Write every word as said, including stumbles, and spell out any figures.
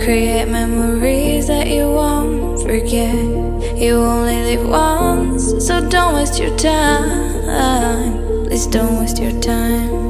create memories that you won't forget. You only live once, so don't waste your time. Please don't waste your time.